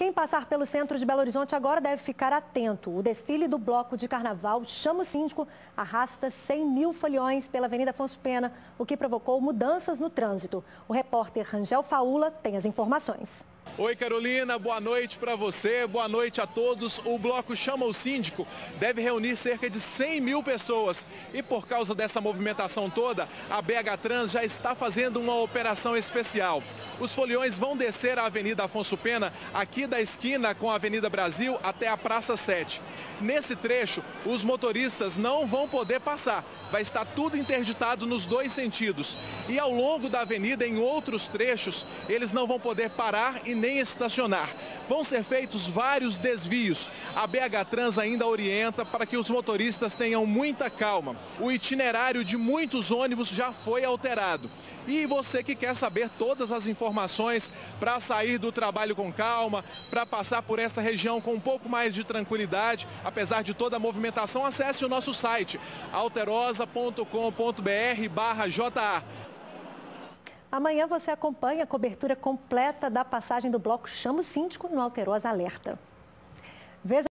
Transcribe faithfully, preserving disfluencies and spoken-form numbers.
Quem passar pelo centro de Belo Horizonte agora deve ficar atento. O desfile do bloco de carnaval Chama o Síndico arrasta cem mil foliões pela Avenida Afonso Pena, o que provocou mudanças no trânsito. O repórter Rangel Faula tem as informações. Oi Carolina, boa noite para você, boa noite a todos. O bloco Chama o Síndico deve reunir cerca de cem mil pessoas e por causa dessa movimentação toda, a B H Trans já está fazendo uma operação especial. Os foliões vão descer a Avenida Afonso Pena, aqui da esquina com a Avenida Brasil até a Praça sete. Nesse trecho, os motoristas não vão poder passar, vai estar tudo interditado nos dois sentidos. E ao longo da avenida, em outros trechos, eles não vão poder parar e nem estacionar. Vão ser feitos vários desvios. A B H Trans ainda orienta para que os motoristas tenham muita calma. O itinerário de muitos ônibus já foi alterado. E você que quer saber todas as informações para sair do trabalho com calma, para passar por essa região com um pouco mais de tranquilidade, apesar de toda a movimentação, acesse o nosso site alterosa ponto com ponto br barra J A. Amanhã você acompanha a cobertura completa da passagem do bloco Chama o Síndico no Alterosa Alerta. Veja